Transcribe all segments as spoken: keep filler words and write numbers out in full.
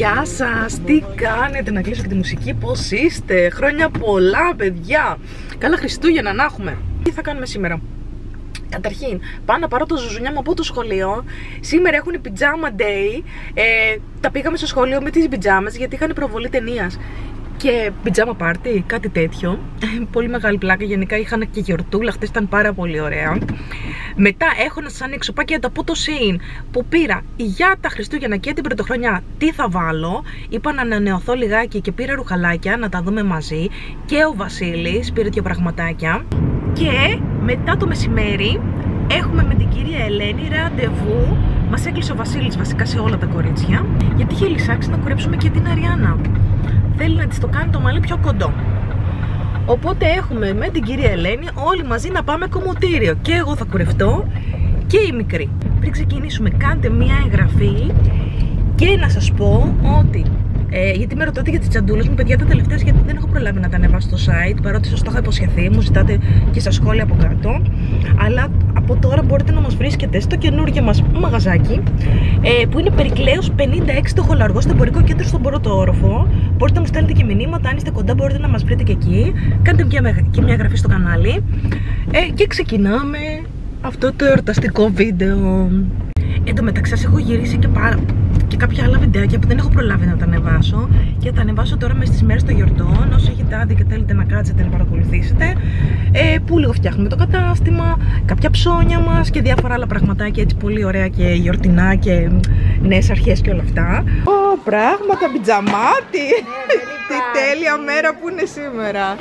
Γεια σας, τι κάνετε, να κλείσω και τη μουσική, πώς είστε, χρόνια πολλά παιδιά. Καλά Χριστούγεννα να έχουμε. Τι θα κάνουμε σήμερα? Καταρχήν, πάω να πάρω το ζουζουνιά μου από το σχολείο. Σήμερα έχουν pajama day. ε, Τα πήγαμε στο σχολείο με τις πιτζάμες γιατί είχαν προβολή ταινίας και πιτζάμα πάρτι, κάτι τέτοιο. Πολύ μεγάλη πλάκα, γενικά είχαν και γιορτούλα, χτες ήταν πάρα πολύ ωραία. Μετά έχω να σας ανοίξω πακέτα από το Shein που πήρα για τα Χριστούγεννα και την Πρωτοχρονιά. Τι θα βάλω? Είπα να ανανεωθώ λιγάκι και πήρα ρουχαλάκια να τα δούμε μαζί. Και ο Βασίλης πήρε δύο πραγματάκια. Και μετά το μεσημέρι έχουμε με την κυρία Ελένη ραντεβού. Μας έκλεισε ο Βασίλης βασικά σε όλα τα κορίτσια, γιατί είχε λυσάξει να κουρέψουμε και την Αριάννα. Θέλει να της το κάνει το μαλλί πιο κοντό. Οπότε έχουμε με την κυρία Ελένη όλοι μαζί να πάμε κομμωτήριο. Και εγώ θα κουρευτώ και η μικρή. Πριν ξεκινήσουμε, κάντε μια εγγραφή. Και να σας πω ότι ε, γιατί με ρωτάτε για τις τσαντούλες μου, παιδιά, τα τελευταία γιατί δεν έχω προλάβει να τα ανεβάσω στο site, παρότι σας το είχα υποσχεθεί, μου ζητάτε και στα σχόλια από κάτω. Αλλά από τώρα μπορείτε να μας βρίσκετε στο καινούργιο μας μαγαζάκι, ε, που είναι Περικλέους πενήντα έξι το Χολαργό, στο εμπορικό κέντρο στον πρώτο όροφο. Μπορείτε να μου στέλνετε και μηνύματα, αν είστε κοντά μπορείτε να μας βρείτε και εκεί. Κάντε και μια εγγραφή στο κανάλι. Ε, και ξεκινάμε αυτό το εορταστικό βίντεο. Εν τω μεταξύ σας έχω γυρίσει και, πάρα... και κάποια άλλα βιντεάκια που δεν έχω προλάβει να τα ανεβάσω και θα τα ανεβάσω τώρα μες στις μέρες των γιορτών. Όσοι έχετε άδεια και θέλετε να κάτσετε να παρακολουθήσετε, ε, που λίγο φτιάχνουμε το κατάστημα, κάποια ψώνια μας και διάφορα άλλα πραγματάκια έτσι πολύ ωραία και γιορτινά και νέες αρχές και όλα αυτά. Ω, πράγματα, πιτζαμάτι! Τι τέλεια μέρα που είναι σήμερα!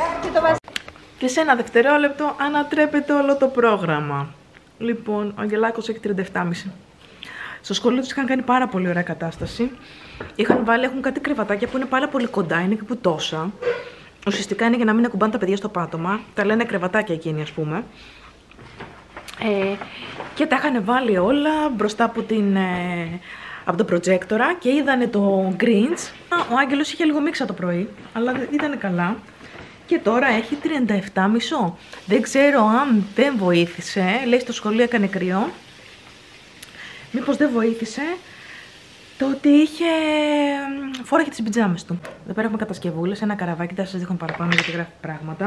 Και σε ένα δευτερόλεπτο ανατρέπεται όλο το πρόγραμμα. Λοιπόν, ο Αγγελάκος έχει τριάντα επτά κόμμα πέντε. Στο σχολείο τους είχαν κάνει πάρα πολύ ωραία κατάσταση. Είχαν βάλει, έχουν κάτι κρεβατάκια που είναι πάρα πολύ κοντά, είναι και που τόσα. Ουσιαστικά είναι για να μην ακουμπάνε τα παιδιά στο πάτωμα. Τα λένε κρεβατάκια εκείνοι, ας πούμε. Ε, και τα είχαν βάλει όλα μπροστά από, την, ε, από το προτζέκτορα και είδανε το Grinch. Ο Άγγελος είχε λίγο μίξα το πρωί, αλλά ήταν καλά. Και τώρα έχει τριάντα επτά κόμμα πέντε. Δεν ξέρω αν δεν βοήθησε. Λέει στο σχολείο έκανε κρυό. Μήπως δεν βοήθησε το ότι είχε... φόραγε τις πιτζάμες του. Εδώ πέρα έχουμε κατασκευούλες, ένα καραβάκι. Θα σας δείχνω παραπάνω γιατί γράφει πράγματα.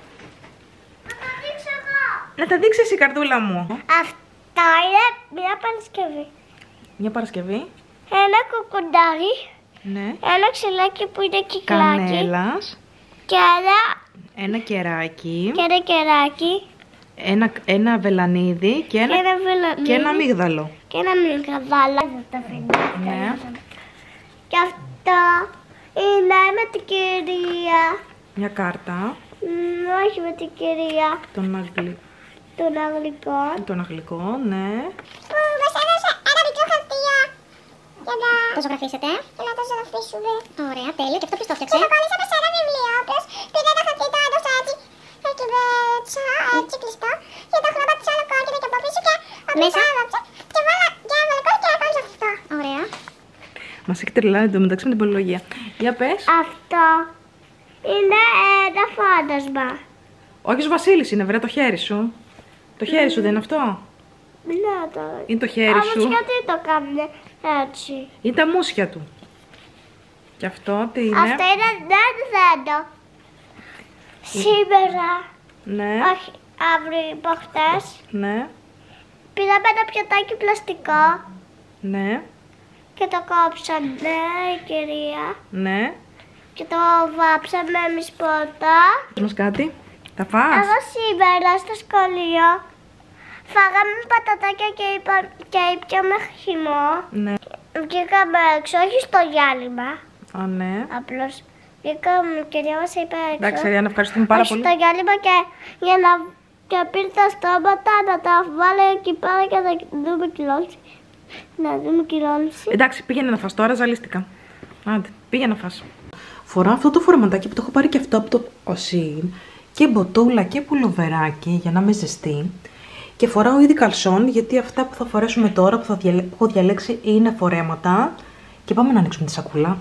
Να τα δείξω εγώ. Να τα δείξεις η καρδούλα μου. Αυτά είναι μια Παρασκευή. Μια Παρασκευή. Ένα κοκοντάρι. Ναι. Ένα ξυλάκι που είναι κυκλάκι. Κανέλας. Και ένα... Ένα κεράκι. Και ένα κεράκι. Ένα, ένα βελανίδι και ένα, και ένα, βελανίδι, και ένα αμύγδαλο. Και ένα αμύγδαλο. Ναι. Και αυτό είναι με την κυρία. Μια κάρτα. Μ, όχι με την κυρία. Των αγγλικών. Των αγγλικών. Των αγγλικών, ναι. Που μας έδωσε ένα μικρό χαρτιά. Για να το ζωγραφίσετε. Για να το ζωγραφίσουμε. Ωραία, τέλεια. Και αυτό ποιος το έφτιαξε? Και το κόλλησα σε ένα βιβλίο. Ποιος πήρε ένα χαρτί, το έδωσα έτσι. Και μέσα έτσι κλειστό. Και το χρώματισα άλλο κόκκινο και από πίσω και μέσα άλαψε. Και βάλα και έβαλα κόκκινο και έβαλα αυτό. Ωραία. Μας έχει τρελάνει το μεταξύ με την πολυλογία. Για πες. Αυτό είναι ένα φάντασμα. Ο Άγιος Βασίλης είναι, βρε, το χέρι σου. Το χέρι σου δεν είναι αυτό? Ναι, το... Είναι το χέρι Όμως σου. γιατί το κάνουν έτσι? Είναι τα μουσια του. Και αυτό τι είναι? Αυτό είναι δέντρο. Σήμερα, Ναι. όχι αύριο από χτες, Ναι. πήραμε ένα πιατάκι πλαστικό Ναι. και το κόψαμε η κυρία Ναι. και το βάψαμε εμείς πρώτα. Πες μας κάτι. Τα φας? Εγώ σήμερα στο σχολείο φάγαμε πατατάκια και, είπα, και ήπιαμε χυμό. Ναι. Βγήκαμε έξω, όχι στο διάλειμμα, Α, ναι. απλώς βγήκαμε, η κυρία μας είπε έξω. Εντάξει, Αριάννα, ευχαριστούμε πάρα όχι πολύ. στο διάλειμμα και για να και πήρε τα στόματα να τα βάλει εκεί πέρα και να δούμε κυλώνηση. Να δούμε κυλώνηση. Εντάξει, πήγαινε να φας τώρα, ζαλίστηκα. Άντε, πήγαινε να φας. Φοράω αυτό το φορεματάκι που το έχω πάρει και αυτό από το Shein και μποτούλα και πουλοβεράκι για να είμαι ζεστή. Και φοράω ήδη καλσόν γιατί αυτά που θα φορέσουμε τώρα που, θα διαλέ... που έχω διαλέξει είναι φορέματα. Και πάμε να ανοίξουμε τη σακούλα.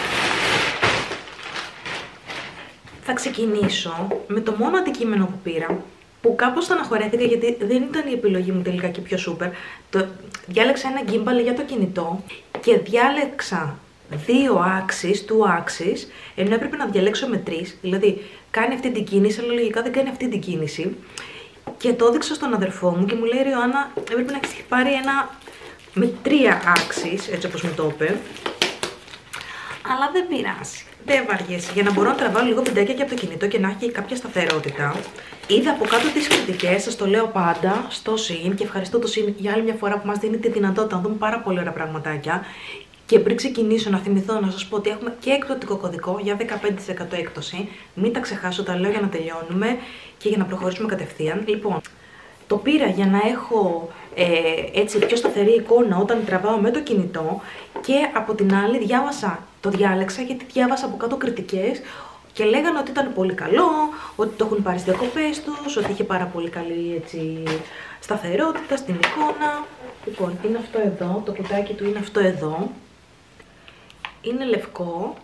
Θα ξεκινήσω με το μόνο αντικείμενο που πήρα, που κάπως στεναχωρέθηκα γιατί δεν ήταν η επιλογή μου τελικά και πιο σούπερ. Το... Διάλεξα ένα gimbal για το κινητό και διάλεξα δύο άξεις, two axis, ενώ έπρεπε να διαλέξω με τρεις. Δηλαδή, κάνει αυτή την κίνηση, αλλά λογικά δεν κάνει αυτή την κίνηση. Και το έδειξα στον αδερφό μου και μου λέει: Ριωάννα, έπρεπε να έχει πάρει ένα με τρία άξεις, έτσι όπως μου το είπε. Αλλά δεν πειράζει. Δεν βαριέσαι. Για να μπορώ να τραβάω λίγο βιντεάκια και από το κινητό και να έχει κάποια σταθερότητα. Είδα από κάτω τις κριτικές, σας το λέω πάντα, στο Shein, και ευχαριστώ το Shein για άλλη μια φορά που μας δίνει τη δυνατότητα να δούμε πάρα πολύ ωραία πραγματάκια. Και πριν ξεκινήσω, να θυμηθώ να σας πω ότι έχουμε και εκπτωτικό κωδικό για δεκαπέντε τοις εκατό έκπτωση. Μην τα ξεχάσω, τα λέω για να τελειώνουμε και για να προχωρήσουμε κατευθείαν. Λοιπόν, το πήρα για να έχω ε, έτσι πιο σταθερή εικόνα όταν τραβάω με το κινητό, και από την άλλη διάβασα, το διάλεξα γιατί διάβασα από κάτω κριτικές και λέγανε ότι ήταν πολύ καλό, ότι το έχουν πάρει στις διακοπές τους, ότι είχε πάρα πολύ καλή έτσι, σταθερότητα στην εικόνα. Λοιπόν, είναι αυτό εδώ, το κουτάκι του είναι αυτό εδώ. Είναι λευκό.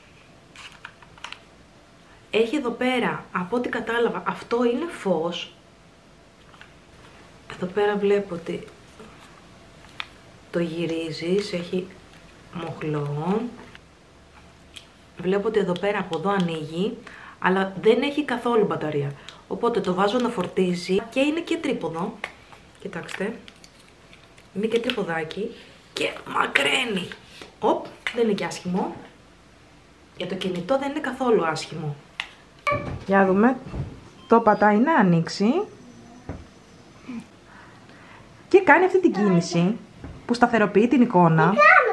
Έχει εδώ πέρα, από ό,τι κατάλαβα, αυτό είναι φως. Εδώ πέρα βλέπω ότι το γυρίζεις, έχει μοχλό. Βλέπω ότι εδώ πέρα από εδώ ανοίγει, αλλά δεν έχει καθόλου μπαταρία. Οπότε το βάζω να φορτίζει και είναι και τρίποδο. Κοιτάξτε. Είναι και τρίποδάκι και μακραίνει. Οπ, δεν είναι και άσχημο. Για το κινητό δεν είναι καθόλου άσχημο. Για δούμε. Το πατάει να ανοίξει. Και κάνει αυτή την κίνηση που σταθεροποιεί την εικόνα.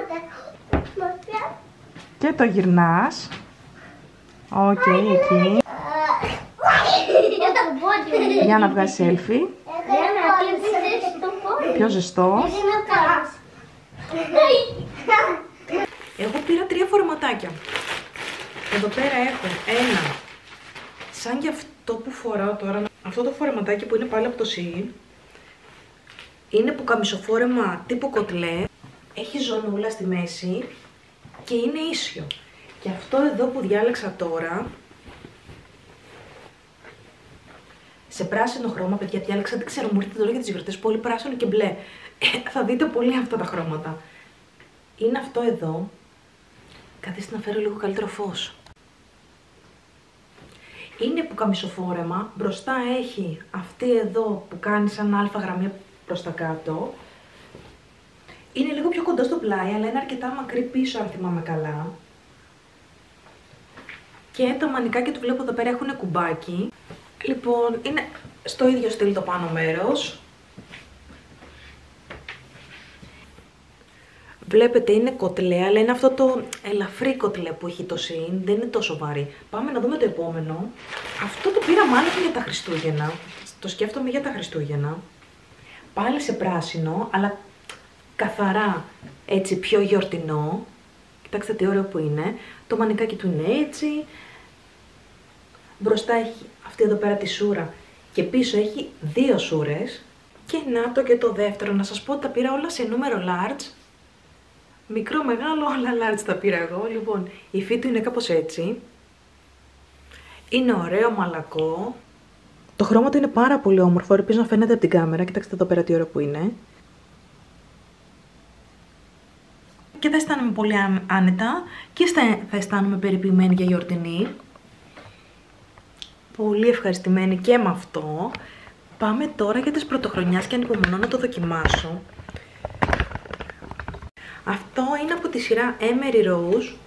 Και το γυρνάς. Οκ, okay, εκεί. Για να βγάλει selfie. Πιο ζεστό. Εγώ πήρα τρία φορεματάκια. Εδώ πέρα έχω ένα σαν και αυτό που φοράω τώρα. Αυτό το φορεματάκι που είναι πάλι από το Shein. Είναι πουκαμισοφόρεμα τύπου κοτλέ. Έχει ζωνούλα στη μέση και είναι ίσιο. Και αυτό εδώ που διάλεξα τώρα, σε πράσινο χρώμα, παιδιά, διάλεξα, δεν ξέρω, μου έρχεται τώρα για τις γιορτές, πολύ πράσινο και μπλε. Ε, θα δείτε πολύ αυτά τα χρώματα. Είναι αυτό εδώ. Καθίστε να φέρω λίγο καλύτερο φως. Είναι πουκαμισοφόρεμα, μπροστά έχει αυτή εδώ που κάνει σαν αλφα γραμμή προς τα κάτω. Είναι λίγο πιο κοντά στο πλάι, αλλά είναι αρκετά μακρύ πίσω, αν θυμάμαι καλά. Και τα μανικάκια του βλέπω εδώ πέρα έχουν κουμπάκι. Λοιπόν, είναι στο ίδιο στυλ το πάνω μέρος. Βλέπετε είναι κοτλέ, αλλά είναι αυτό το ελαφρύ κοτλέ που έχει το Shein, δεν είναι τόσο βαρύ. Πάμε να δούμε το επόμενο. Αυτό το πήρα μάλλον για τα Χριστούγεννα. Το σκέφτομαι για τα Χριστούγεννα. Πάλι σε πράσινο, αλλά καθαρά έτσι πιο γιορτινό. Κοιτάξτε τι ωραίο που είναι. Το μανικάκι του είναι έτσι. Μπροστά έχει αυτή εδώ πέρα τη σούρα και πίσω έχει δύο σούρες. Και να το και το δεύτερο, να σας πω ότι τα πήρα όλα σε νούμερο large. Μικρό, μεγάλο, όλα large τα πήρα εγώ. Λοιπόν, η υφή του είναι κάπως έτσι. Είναι ωραίο, μαλακό. Το χρώμα του είναι πάρα πολύ όμορφο, ελπίζω να φαίνεται από την κάμερα. Κοιτάξτε εδώ πέρα τι ωραίο που είναι. Και θα αισθάνομαι πολύ άνετα και θα αισθάνομαι περιποιημένη για γιορτινή. Πολύ ευχαριστημένη και με αυτό. Πάμε τώρα για τις πρωτοχρονιάς και ανυπομονώ να το δοκιμάσω. Αυτό είναι από τη σειρά Emery Rose.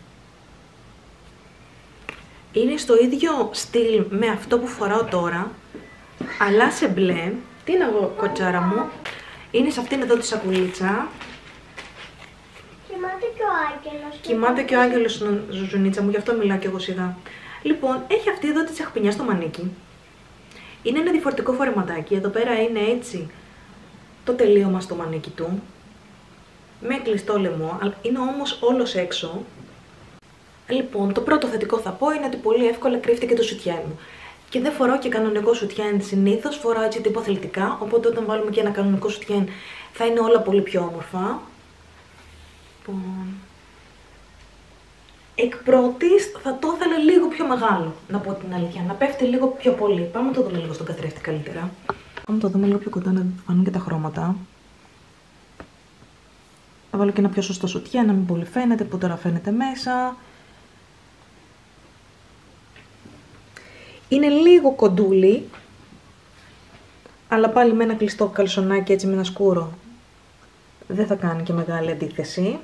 Είναι στο ίδιο στυλ με αυτό που φοράω τώρα, αλλά σε μπλε. Τι είναι εγώ, κοτσάρα μου? Είναι σε αυτήν εδώ τη σακουλίτσα. Κοιμάται και ο άγγελος. Κοιμάται και ο άγγελος, Ζουζουνίτσα μου, γι' αυτό μιλάω και εγώ σιγά. Λοιπόν, έχει αυτή εδώ τη τσαχπινιά στο μανίκι. Είναι ένα διαφορετικό φορεματάκι. Εδώ πέρα είναι έτσι το τελείωμα στο μανίκι του. Με κλειστό λαιμό, είναι όμως όλος έξω. Λοιπόν, το πρώτο θετικό θα πω είναι ότι πολύ εύκολα κρύφτηκε το σουτιέν μου. Και δεν φοράω και κανονικό σουτιέν συνήθως, φοράω έτσι τύπο αθλητικά. Οπότε όταν βάλουμε και ένα κανονικό σουτιέν θα είναι όλα πολύ πιο όμορφα. Λοιπόν, εκ πρώτης θα το ήθελα λίγο πιο μεγάλο, να πω την αλήθεια. Να πέφτει λίγο πιο πολύ. Πάμε να το δούμε λίγο στον καθρέφτη καλύτερα. Πάμε να το δούμε λίγο πιο κοντά να φανούν και τα χρώματα. Θα βάλω και ένα πιο σωστό σουτιέ, να μην πολύ φαίνεται, που τώρα φαίνεται μέσα. Είναι λίγο κοντούλι, αλλά πάλι με ένα κλειστό καλσονάκι, έτσι με ένα σκούρο, δεν θα κάνει και μεγάλη αντίθεση.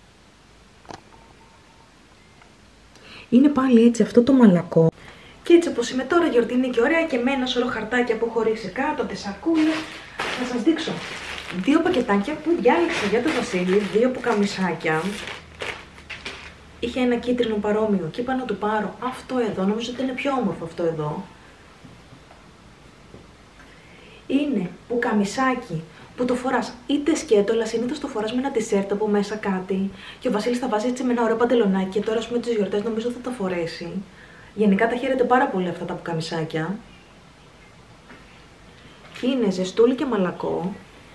Είναι πάλι έτσι αυτό το μαλακό. Και έτσι όπως είμαι τώρα, γιορτή είναι και ωραία, και με ένα σωρό χαρτάκια που έχω χωρίσει κάτω, τις σακούλες. Θα σας δείξω δύο πακετάκια που διάλεξα για το Βασίλη, δύο πουκαμισάκια. Είχε ένα κίτρινο παρόμοιο και είπα να του πάρω αυτό εδώ, νομίζω ότι είναι πιο όμορφο αυτό εδώ. Είναι πουκαμισάκι που το φοράς είτε σκέτο, αλλά συνήθως το φοράς με ένα τισέρτ από μέσα κάτι. Και ο Βασίλης θα βάζει έτσι με ένα ωραίο παντελονάκι, και τώρα, ας πούμε, τις γιορτές νομίζω θα τα φορέσει. Γενικά τα χαίρεται πάρα πολύ αυτά τα πουκαμισάκια. Είναι ζεστούλι και μαλακό.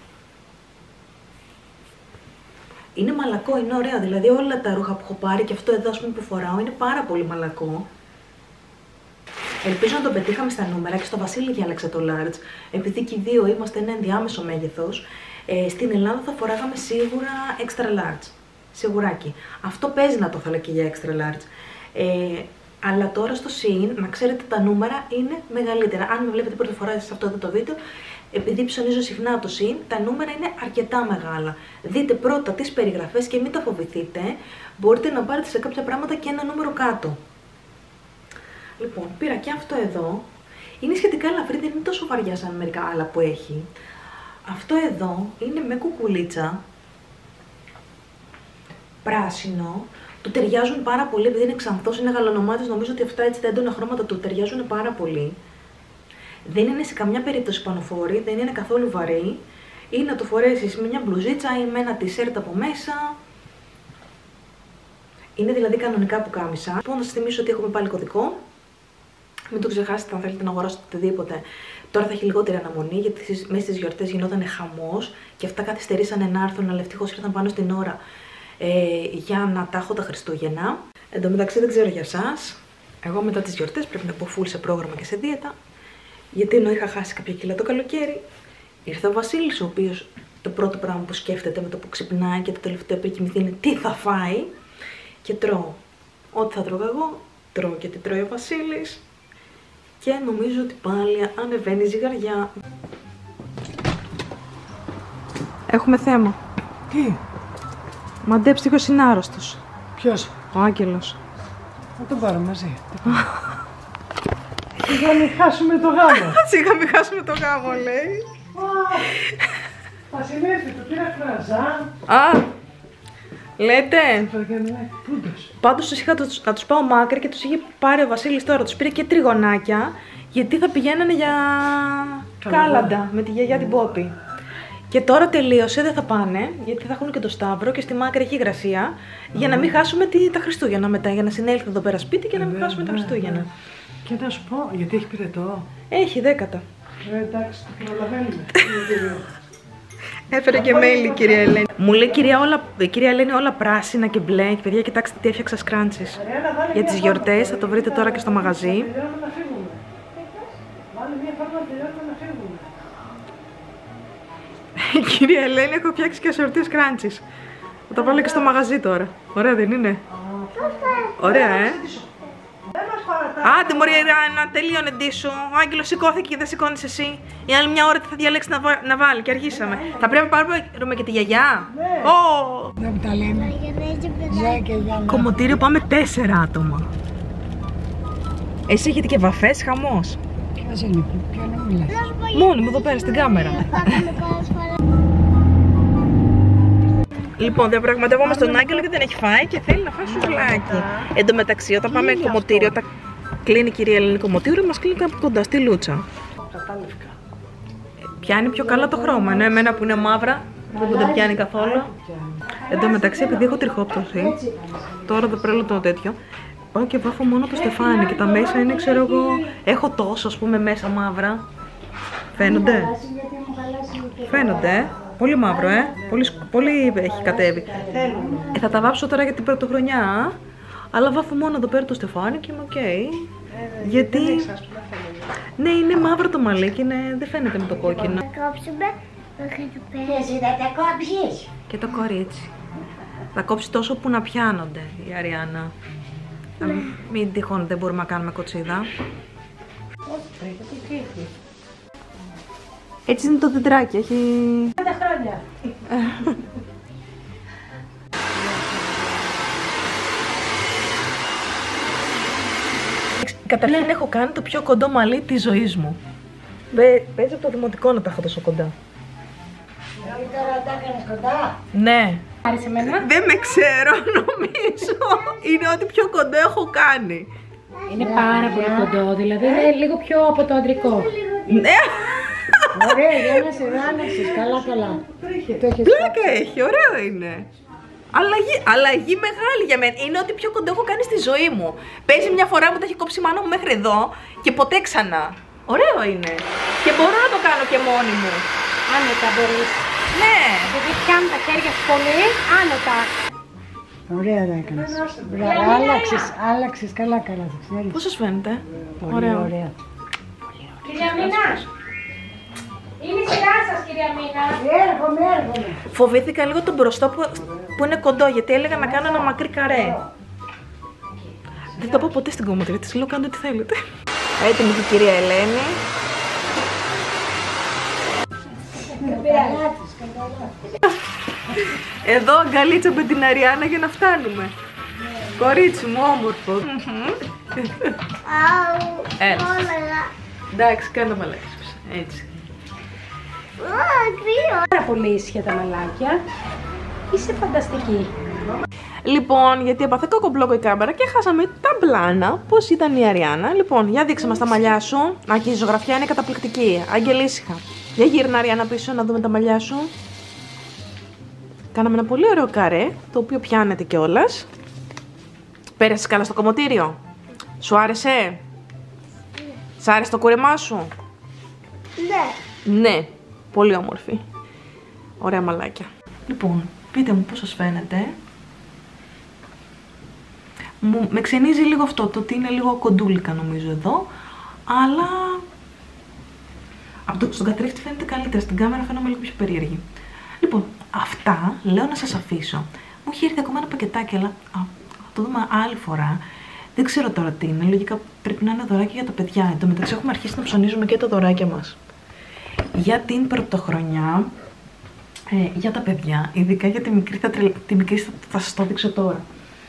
Είναι μαλακό, είναι ωραία, δηλαδή όλα τα ρούχα που έχω πάρει και αυτό εδώ, ας πούμε, που φοράω είναι πάρα πολύ μαλακό. Ελπίζω να το πετύχαμε στα νούμερα, και στο Βασίλη διάλεξα το large, επειδή και οι δύο είμαστε ένα ενδιάμεσο μέγεθος. Ε, στην Ελλάδα θα φοράγαμε σίγουρα extra large, σιγουράκι. Αυτό παίζει να το θέλω και για extra large. Ε, αλλά τώρα στο Shein, να ξέρετε, τα νούμερα είναι μεγαλύτερα. Αν με βλέπετε πρώτη φορά σε αυτό το βίντεο, επειδή ψωνίζω συχνά το Shein, τα νούμερα είναι αρκετά μεγάλα. Δείτε πρώτα τις περιγραφές και μην τα φοβηθείτε. Μπορείτε να πάρετε σε κάποια πράγματα και ένα νούμερο κάτω. Λοιπόν, πήρα και αυτό εδώ. Είναι σχετικά ελαφρύ, δεν είναι τόσο βαριά σαν μερικά άλλα που έχει. Αυτό εδώ είναι με κουκουλίτσα. Πράσινο. Του ταιριάζουν πάρα πολύ, επειδή είναι ξανθός, είναι γαλανομάτης. Νομίζω ότι αυτά έτσι τα έντονα χρώματα του ταιριάζουν πάρα πολύ. Δεν είναι σε καμιά περίπτωση πανοφόρη, δεν είναι καθόλου βαρύ. Ή να το φορέσεις με μια μπλουζίτσα ή με ένα τισέρτ από μέσα. Είναι δηλαδή κανονικά πουκάμισα. Λοιπόν, να σας θυμίσω ότι έχουμε πάλι κωδικό. Μην το ξεχάσετε αν θέλετε να αγοράσετε οτιδήποτε. Τώρα θα έχει λιγότερη αναμονή, γιατί μέσα στις γιορτές γινόταν χαμός και αυτά καθυστερήσανε να έρθουν, αλλά ευτυχώς ήρθαν πάνω στην ώρα ε, για να τα έχω τα Χριστούγεννα. Εν τω μεταξύ, δεν ξέρω για εσάς. Εγώ μετά τις γιορτές πρέπει να πω full σε πρόγραμμα και σε δίαιτα. Γιατί ενώ είχα χάσει κάποια κιλά το καλοκαίρι, ήρθε ο Βασίλης, ο οποίος το πρώτο πράγμα που σκέφτεται με το που ξυπνάει και το τελευταίο που έχει κοιμηθεί είναι τι θα φάει. Και τρώω. Ό,τι θα τρώγα εγώ, τρώω και τι τρώει ο Βασίλης. Και νομίζω ότι πάλι ανεβαίνει η ζυγαριά. Έχουμε θέμα. Τι? Μαντέψτυχος είναι άρρωστος. Ποιος? Ο Άγγελος. Θα τον πάρω μαζί. Σιγά μην χάσουμε το γάμο. Σιγά μην χάσουμε το γάμο, λέει. Θα συνέρθει, το πήρα κραζάν. Α, λέτε. Πούντος. Πάντως τους είχα τους, να τους πάω μάκρη και τους είχε πάρει ο Βασίλης τώρα. Τους πήρε και τριγωνάκια, γιατί θα πηγαίνανε για κάλαντα με τη γιαγιά την Πόπη. Και τώρα τελείωσε, δεν θα πάνε, γιατί θα έχουν και το Σταύρο και στη μάκρη έχει υγρασία, για να μην χάσουμε τη, τα Χριστούγεννα μετά, για να συνέλθει εδώ πέρα σπίτι και να μην χάσουμε τα Χριστούγεννα. Και να σου πω, γιατί έχει πυρετό. Έχει δέκατα. Ε, εντάξει, το προλαβαίνουμε. Έφερε και mail η κυρία Ελένη. Μου λέει κυρία, όλα, κυρία Ελένη όλα πράσινα και μπλε. Και παιδιά, κοιτάξτε τι έφτιαξα σκράντσις. Για τις γιορτές, θα το βρείτε τώρα και στο μαγαζί. Κυρία Ελένη, έχω φτιάξει και ασορτίες σκράντσις. Θα τα βάλω και στο μαγαζί τώρα. Ωραία δεν είναι? Ωραία, ε. Άντε μωρή, να τελείωνε ντύσου. Ο Άγγελος σηκώθηκε και δεν σηκώνεις εσύ. Η άλλη μια ώρα τι θα διαλέξει να, βα... να βάλει και αργήσαμε. Θα πρέπει να πάρουμε και τη γιαγιά. Ναι. Oh. Δεν μου τα λένε. Ζάκια για να... Κομμωτήριο πάμε τέσσερα άτομα. Εσύ έχετε και βαφές, χαμός. Ποιος είναι, ποιο να μιλάς. Μόνοι μου εδώ πέρα στην κάμερα. Λοιπόν, διαπραγματευόμαστε τον Άγγελο και δεν έχει φάει και θέλει να φάει σουβλάκι. Εν τω μεταξύ, όταν πάμε κομμωτήριο, όταν κλείνει η κυρία Ελένη κομμωτήριο, μας κλείνει κάπου κοντά στη Λούτσα. Κατάλευκα. Πιάνει πιο καλά το χρώμα, ενώ εμένα που είναι μαύρα δεν πιάνει καθόλου. Εν τω μεταξύ, επειδή έχω τριχόπτωση, τώρα δεν πρέλω το τέτοιο, πάω και βάφω μόνο το στεφάνι και τα μέσα είναι, ξέρω εγώ, έχω τόσο, ας πούμε, μέσα μαύρα. Φαίνονται. Φαίνονται. Πολύ μαύρο, ε. Πολύ, πολύ έχει κατέβει. Ε, θα τα βάψω τώρα για την πρωτοχρονιά. Αλλά βάφω μόνο εδώ πέρα το στεφάνι και είμαι οκ. Okay. Ε, γιατί. Ναι, είναι μαύρο το μαλλί και είναι... δεν φαίνεται με το κόκκινο. Θα κόψουμε μέχρι το πέρα. Και εσύ δεν τα κόψεις. Και το κορίτσι. Θα κόψει τόσο που να πιάνονται η Αριάννα. Ναι. Μην τυχόν δεν μπορούμε να κάνουμε κοτσίδα. Έτσι είναι το δεντράκι, έχει... πέντε χρόνια. Καταρχήν έχω κάνει το πιο κοντό μαλλί της ζωής μου. Παίζει από το δημοτικό να τα έχω τόσο κοντά. Τώρα τα έκανες κοντά. Ναι. Άρεσε εμένα. Δεν με ξέρω, νομίζω. Είναι ό,τι πιο κοντό έχω κάνει. Είναι πάρα πολύ κοντό, δηλαδή είναι λίγο πιο από το αντρικό. Ναι. Ωραία, για να σε άνοιξες, καλά καλά. Πλάκα έχει, ωραίο είναι. Αλλαγή, αλλαγή μεγάλη για μένα. Είναι ό,τι πιο κοντό έχω κάνει στη ζωή μου. Παίζει μια φορά που τα έχει κόψει η μάνα μου μέχρι εδώ και ποτέ ξανά. Ωραίο είναι. Και μπορώ να το κάνω και μόνη μου. Άνετα μπορείς. Ναι. Γιατί πιάνουν τα χέρια σου πολύ, άνετα. Ωραία τα έκανες. Μπράβο, άλλαξες, άλλαξες, καλά καλά, θα ξέρεις. Πώς σας φαίνεται? Πολύ Ωραίο. ωραία. Κυρία Μίνα, είναι η σειρά σας, κυρία Μίνα. Έρχομαι, έρχομαι. Φοβήθηκα λίγο τον μπροστά που, που είναι κοντό, γιατί έλεγα να κάνω ένα μακρύ καρέ. Δεν το πω ποτέ στην κομμωτήρια της, λέω κάντε ό,τι θέλετε. Έτοιμη και η κυρία Ελένη. Εδώ αγκαλίτσα με την Αριάννα για να φτάνουμε. Κορίτσι μου, όμορφο. Έτσι. Εντάξει, κάνε μαλάκες. Έτσι. Πάρα πολύ ήσυχα τα μαλάκια. Είσαι φανταστική. Λοιπόν, γιατί έπαθε κοκομπλόκο η κάμερα και χάσαμε τα μπλάνα. Πώς ήταν η Αριάννα? Λοιπόν, για δείξε μας τα μαλλιά σου. Α, και η ζωγραφιά είναι καταπληκτική. Αγγελίσυχα. Για γύρνα Αριάννα πίσω να δούμε τα μαλλιά σου. Κάναμε ένα πολύ ωραίο καρέ, το οποίο πιάνεται κιόλας. Πέρασες καλά στο κομμωτήριο? Σου άρεσε? Σ' άρεσε το κούρεμά σου? Ναι. Ναι, πολύ όμορφη. Ωραία μαλάκια. Λοιπόν, πείτε μου πώς σας φαίνεται. Μου, με ξενίζει λίγο αυτό, το ότι είναι λίγο κοντούλικα νομίζω εδώ. Αλλά από το, στον καθρέφτη φαίνεται καλύτερα, στην κάμερα φαίνομαι λίγο πιο περίεργη. Λοιπόν, αυτά λέω να σας αφήσω. Μου έχει έρθει ακόμα ένα πακετάκι, αλλά α, θα το δούμε άλλη φορά. Δεν ξέρω τώρα τι είναι, λογικά πρέπει να είναι δωράκια για τα παιδιά. Εν τω μεταξύ έχουμε αρχίσει να ψωνίζουμε και τα δωράκια μας. Για την πρωτοχρονιά, ε, για τα παιδιά, ειδικά για τη μικρή, θα, τρελ... τη μικρή θα, θα σας το δείξω τώρα.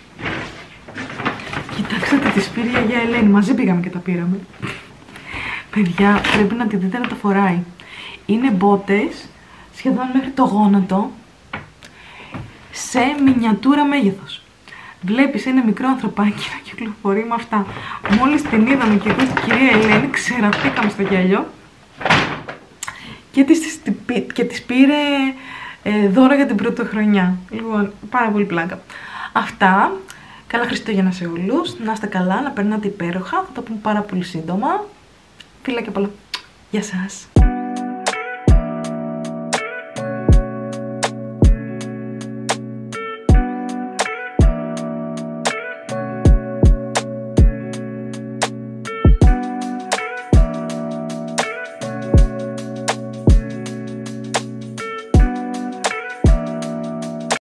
Κοιτάξτε τι της πήρε η Αγία Ελένη, μαζί πήγαμε και τα πήραμε. Παιδιά, πρέπει να τη δείτε να τα φοράει. Είναι μπότες, σχεδόν μέχρι το γόνατο, σε μινιατούρα μέγεθος. Βλέπεις ένα μικρό ανθρωπάκι να κυκλοφορεί με αυτά. Μόλις την είδαμε και εγώ στην κυρία Ελένη, ξεραφήκαμε στο γέλιο. Και της, και της πήρε ε, δώρα για την πρωτοχρονιά. Λοιπόν, πάρα πολύ πλάκα. Αυτά. Καλά Χριστούγεννα σε όλους. Να είστε καλά, να περνάτε υπέροχα. Θα τα πούμε πάρα πολύ σύντομα. Φιλάκια πολλά. Γεια σας.